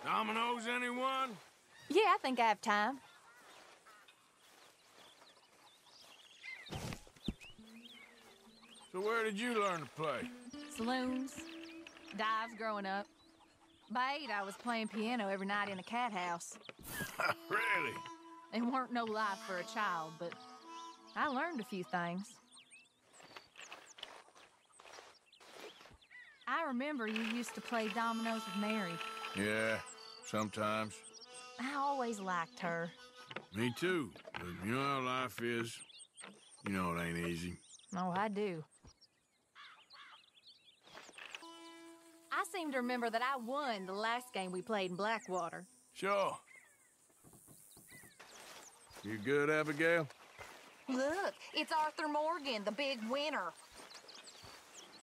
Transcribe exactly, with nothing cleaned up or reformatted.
Dominoes, anyone? Yeah, I think I have time. So where did you learn to play? Saloons, dives growing up. By eight, I was playing piano every night in the cat house. Really? It weren't no life for a child, but I learned a few things. I remember you used to play dominoes with Mary. Yeah, sometimes. I always liked her. Me too. But you know how life is. You know it ain't easy. Oh, I do. I seem to remember that I won the last game we played in Blackwater. Sure. You good, Abigail? Look, it's Arthur Morgan, the big winner.